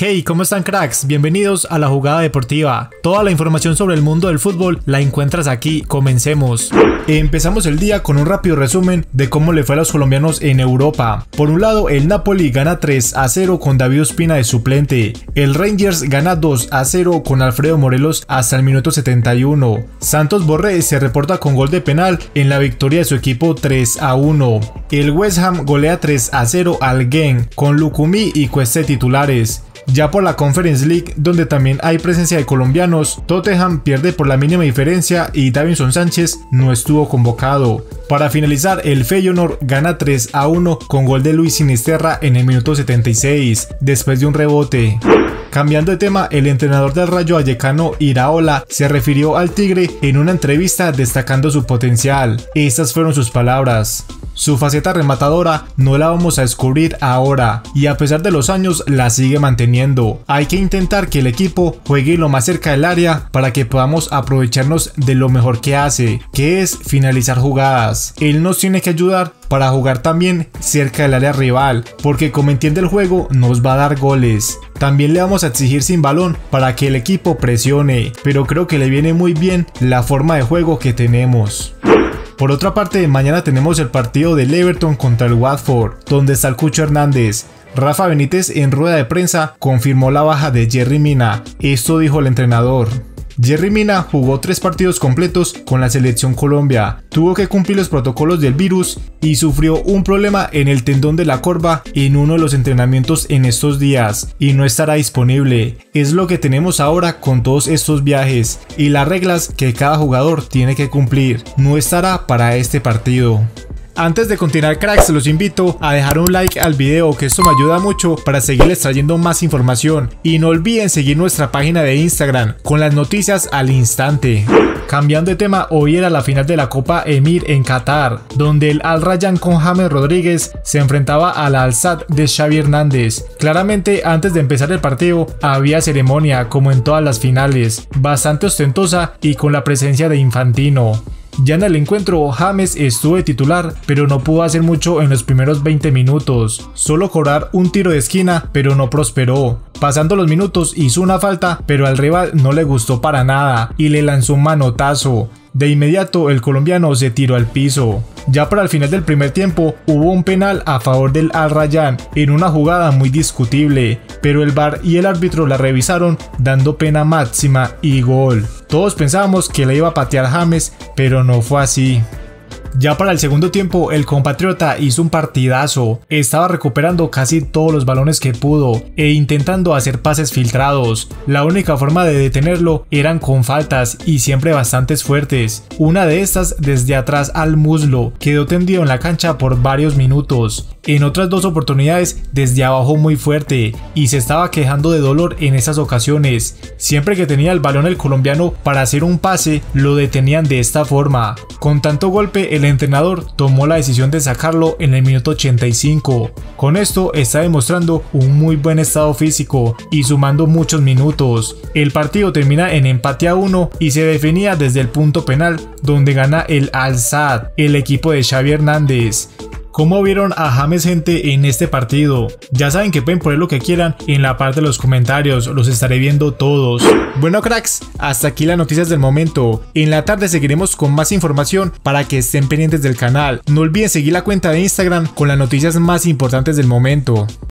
Hey, ¿cómo están, cracks? Bienvenidos a La Jugada Deportiva. Toda la información sobre el mundo del fútbol la encuentras aquí. Comencemos. Empezamos el día con un rápido resumen de cómo le fue a los colombianos en Europa. Por un lado, el Napoli gana 3-0 con David Ospina de suplente. El Rangers gana 2-0 con Alfredo Morelos hasta el minuto 71. Santos Borré se reporta con gol de penal en la victoria de su equipo 3-1. El West Ham golea 3-0 al Genk con Lukumi y Cueste titulares. Ya por la Conference League, donde también hay presencia de colombianos, Tottenham pierde por la mínima diferencia y Davinson Sánchez no estuvo convocado. Para finalizar, el Feyenoord gana 3-1 con gol de Luis Sinisterra en el minuto 76, después de un rebote. Cambiando de tema, el entrenador del Rayo Vallecano, Iraola, se refirió al Tigre en una entrevista destacando su potencial. Estas fueron sus palabras: su faceta rematadora no la vamos a descubrir ahora, y a pesar de los años la sigue manteniendo. Hay que intentar que el equipo juegue lo más cerca del área para que podamos aprovecharnos de lo mejor que hace, que es finalizar jugadas. Él nos tiene que ayudar para jugar también cerca del área rival, porque como entiende el juego nos va a dar goles. También le vamos a exigir sin balón para que el equipo presione, pero creo que le viene muy bien la forma de juego que tenemos. Por otra parte, mañana tenemos el partido del Everton contra el Watford, donde está el Cucho Hernández. Rafa Benítez en rueda de prensa confirmó la baja de Yerry Mina. Esto dijo el entrenador: Yerry Mina jugó 3 partidos completos con la selección Colombia, tuvo que cumplir los protocolos del virus y sufrió un problema en el tendón de la corva en uno de los entrenamientos en estos días y no estará disponible. Es lo que tenemos ahora con todos estos viajes y las reglas que cada jugador tiene que cumplir. No estará para este partido. Antes de continuar, cracks, los invito a dejar un like al video, que esto me ayuda mucho para seguirles trayendo más información, y no olviden seguir nuestra página de Instagram con las noticias al instante. Cambiando de tema, hoy era la final de la Copa Emir en Qatar, donde el Al Rayyan con James Rodríguez se enfrentaba al Al Sadd de Xavi Hernández. Claramente, antes de empezar el partido había ceremonia como en todas las finales, bastante ostentosa y con la presencia de Infantino. Ya en el encuentro, James estuvo de titular, pero no pudo hacer mucho en los primeros 20 minutos. Solo cobrar un tiro de esquina, pero no prosperó. Pasando los minutos hizo una falta, pero al rival no le gustó para nada y le lanzó un manotazo. De inmediato el colombiano se tiró al piso. Ya para el final del primer tiempo hubo un penal a favor del Al Rayyan en una jugada muy discutible, pero el VAR y el árbitro la revisaron dando pena máxima y gol. Todos pensábamos que la iba a patear James, pero no fue así. Ya para el segundo tiempo, el compatriota hizo un partidazo, estaba recuperando casi todos los balones que pudo e intentando hacer pases filtrados. La única forma de detenerlo eran con faltas y siempre bastantes fuertes. Una de estas desde atrás al muslo, quedó tendido en la cancha por varios minutos. En otras 2 oportunidades desde abajo muy fuerte y se estaba quejando de dolor en esas ocasiones. Siempre que tenía el balón el colombiano para hacer un pase, lo detenían de esta forma. Con tanto golpe, el entrenador tomó la decisión de sacarlo en el minuto 85. Con esto está demostrando un muy buen estado físico y sumando muchos minutos. El partido termina en empate a 1 y se definía desde el punto penal, donde gana el Al Sadd, el equipo de Xavi Hernández. ¿Cómo vieron a James, gente, en este partido? Ya saben que pueden poner lo que quieran en la parte de los comentarios, los estaré viendo todos. Bueno, cracks, hasta aquí las noticias del momento. En la tarde seguiremos con más información para que estén pendientes del canal. No olviden seguir la cuenta de Instagram con las noticias más importantes del momento.